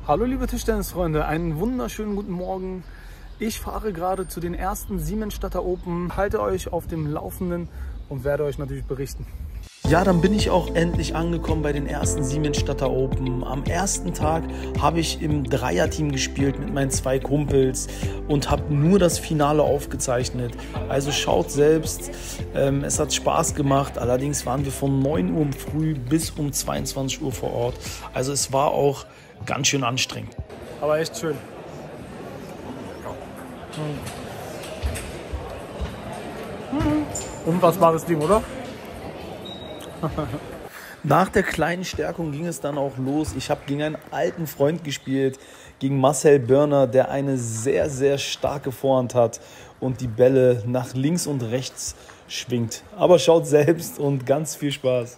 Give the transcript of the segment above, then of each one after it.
Hallo liebe Tischtennisfreunde, einen wunderschönen guten Morgen. Ich fahre gerade zu den ersten Siemensstadter Open, halte euch auf dem Laufenden und werde euch natürlich berichten. Ja, dann bin ich auch endlich angekommen bei den ersten Siemensstadter Open. Am ersten Tag habe ich im Dreierteam gespielt mit meinen zwei Kumpels und habe nur das Finale aufgezeichnet. Also schaut selbst, es hat Spaß gemacht. Allerdings waren wir von 9 Uhr früh bis um 22 Uhr vor Ort. Also es war auch ganz schön anstrengend. Aber echt schön. Unfassbares Team, oder? Nach der kleinen Stärkung ging es dann auch los. Ich habe gegen einen alten Freund gespielt, gegen Marcel Börner, der eine sehr, sehr starke Vorhand hat und die Bälle nach links und rechts schwingt. Aber schaut selbst und ganz viel Spaß.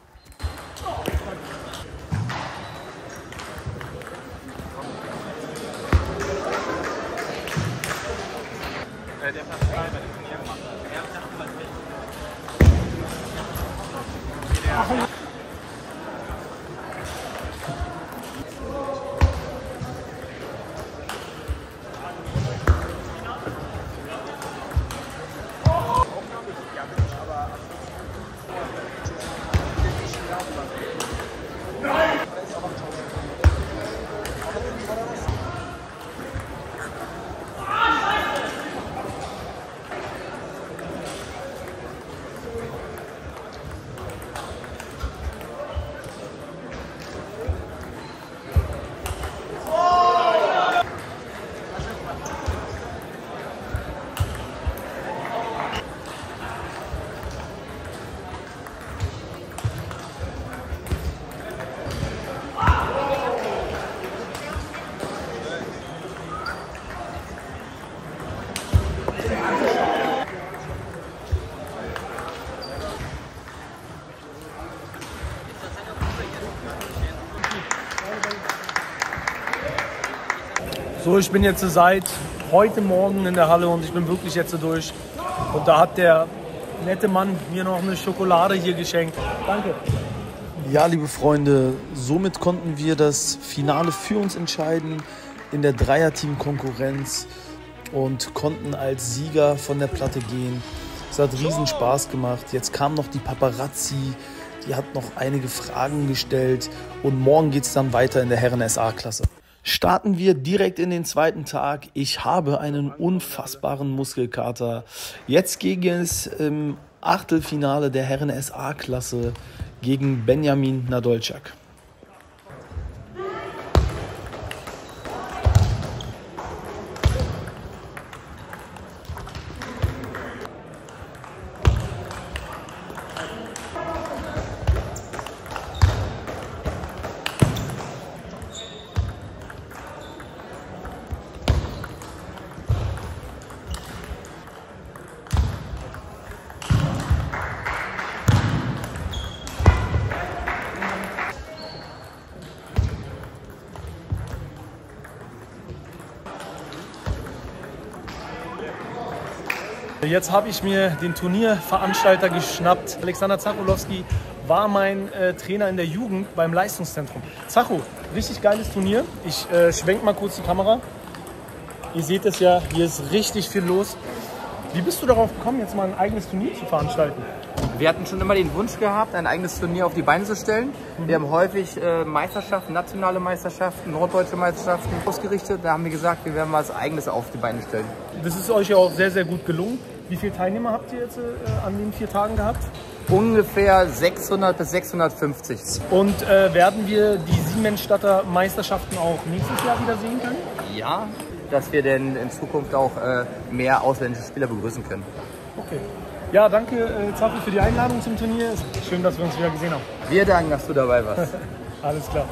So, ich bin jetzt seit heute Morgen in der Halle und ich bin wirklich jetzt durch. Und da hat der nette Mann mir noch eine Schokolade hier geschenkt. Danke. Ja, liebe Freunde, somit konnten wir das Finale für uns entscheiden in der Dreierteam-Konkurrenz und konnten als Sieger von der Platte gehen. Es hat riesen Spaß gemacht. Jetzt kam noch die Paparazzi, die hat noch einige Fragen gestellt und morgen geht es dann weiter in der Herren-SA-Klasse. Starten wir direkt in den zweiten Tag. Ich habe einen unfassbaren Muskelkater. Jetzt gegen es im Achtelfinale der Herren-SA-Klasse gegen Benjamin Nadolczak. Jetzt habe ich mir den Turnierveranstalter geschnappt. Alexander Zachowski war mein Trainer in der Jugend beim Leistungszentrum. Zacho, richtig geiles Turnier. Ich schwenke mal kurz die Kamera. Ihr seht es ja, hier ist richtig viel los. Wie bist du darauf gekommen, jetzt mal ein eigenes Turnier zu veranstalten? Wir hatten schon immer den Wunsch gehabt, ein eigenes Turnier auf die Beine zu stellen. Wir haben häufig Meisterschaften, nationale Meisterschaften, norddeutsche Meisterschaften ausgerichtet. Da haben wir gesagt, wir werden mal was Eigenes auf die Beine stellen. Das ist euch ja auch sehr, sehr gut gelungen. Wie viele Teilnehmer habt ihr jetzt an den 4 Tagen gehabt? Ungefähr 600 bis 650. Und werden wir die Siemensstadter Meisterschaften auch nächstes Jahr wieder sehen können? Ja, dass wir denn in Zukunft auch mehr ausländische Spieler begrüßen können. Okay. Ja, danke Zafi für die Einladung zum Turnier. Schön, dass wir uns wieder gesehen haben. Wir danken, dass du dabei warst. Alles klar.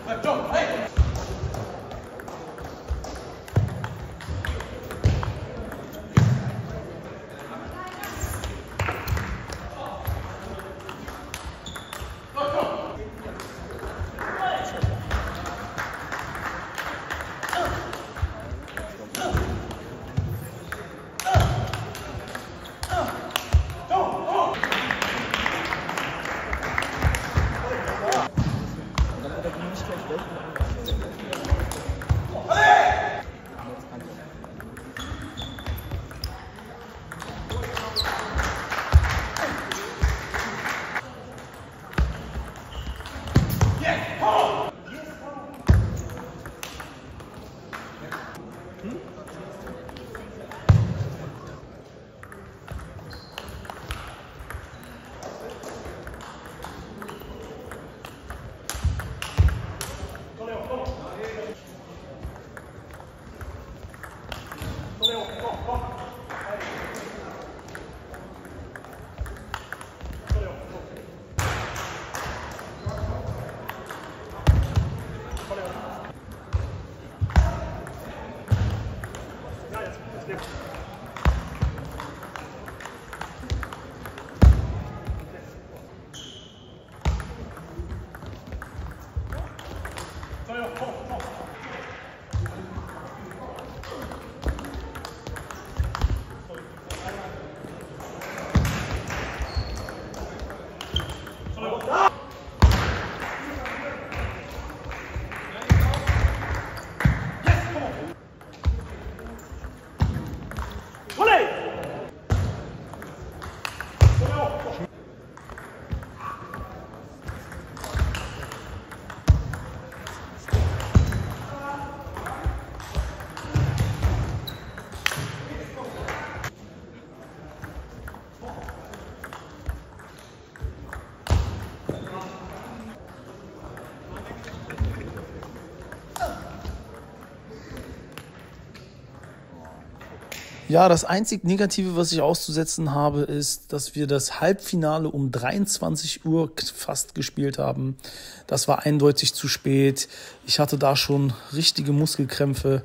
Ja, das einzig Negative, was ich auszusetzen habe, ist, dass wir das Halbfinale um 23 Uhr fast gespielt haben. Das war eindeutig zu spät. Ich hatte da schon richtige Muskelkrämpfe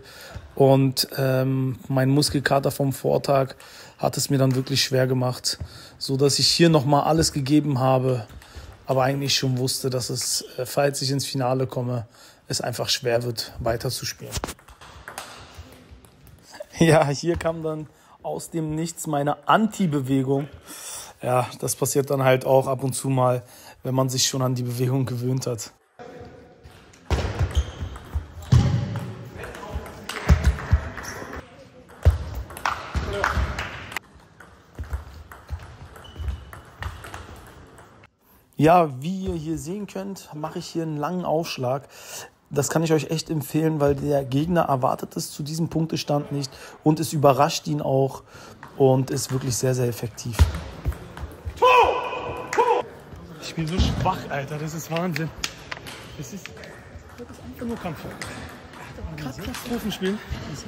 und mein Muskelkater vom Vortag hat es mir dann wirklich schwer gemacht, so dass ich hier nochmal alles gegeben habe, aber eigentlich schon wusste, dass es, falls ich ins Finale komme, es einfach schwer wird, weiterzuspielen. Ja, hier kam dann aus dem Nichts meine Anti-Bewegung. Ja, das passiert dann halt auch ab und zu mal, wenn man sich schon an die Bewegung gewöhnt hat. Ja, wie ihr hier sehen könnt, mache ich hier einen langen Aufschlag. Das kann ich euch echt empfehlen, weil der Gegner erwartet es zu diesem Punktestand nicht und es überrascht ihn auch und ist wirklich sehr, sehr effektiv. Ich bin so schwach, Alter, das ist Wahnsinn. Das ist einfach nur Kampf. Katastrophen spielen.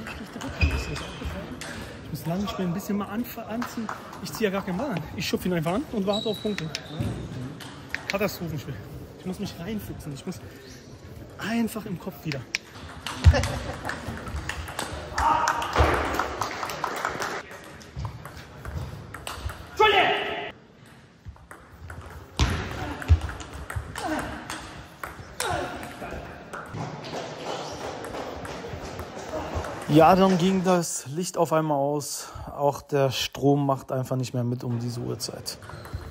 Ich muss lange spielen, ein bisschen mal anziehen. Ich ziehe ja gar keinen Ball an. Ich schupfe ihn einfach an und warte auf Punkte. Katastrophenspiel. Ich muss mich reinfuchsen. Ich muss einfach im Kopf wieder. Ja, dann ging das Licht auf einmal aus. Auch der Strom macht einfach nicht mehr mit um diese Uhrzeit.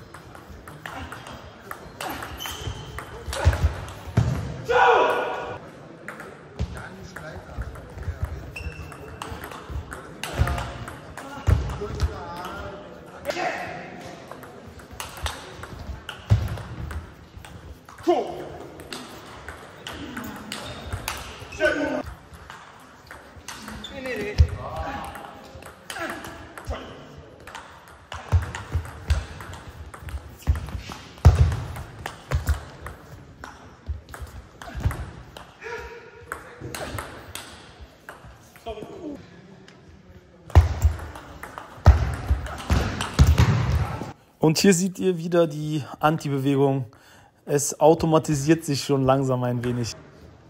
Und hier seht ihr wieder die Anti-Bewegung. Es automatisiert sich schon langsam ein wenig.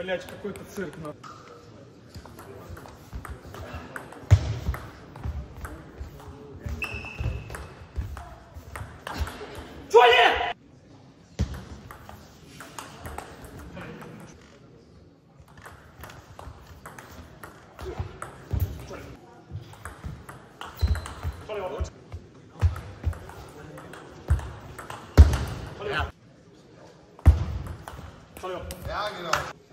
блядь, какой-то цирк. Ja, genau.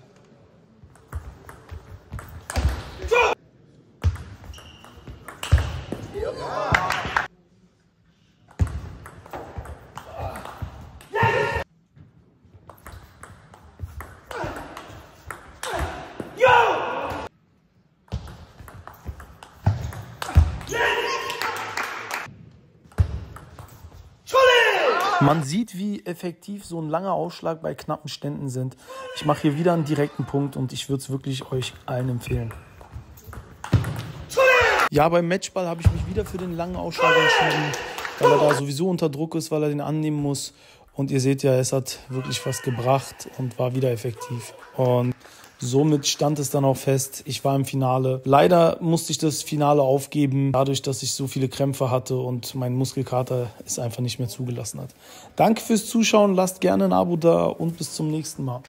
Man sieht, wie effektiv so ein langer Ausschlag bei knappen Ständen sind. Ich mache hier wieder einen direkten Punkt und ich würde es wirklich euch allen empfehlen. Ja, beim Matchball habe ich mich wieder für den langen Ausschlag entschieden, weil er da sowieso unter Druck ist, weil er den annehmen muss. Und ihr seht ja, es hat wirklich was gebracht und war wieder effektiv. Und somit stand es dann auch fest, ich war im Finale. Leider musste ich das Finale aufgeben, dadurch, dass ich so viele Krämpfe hatte und mein Muskelkater es einfach nicht mehr zugelassen hat. Danke fürs Zuschauen, lasst gerne ein Abo da und bis zum nächsten Mal.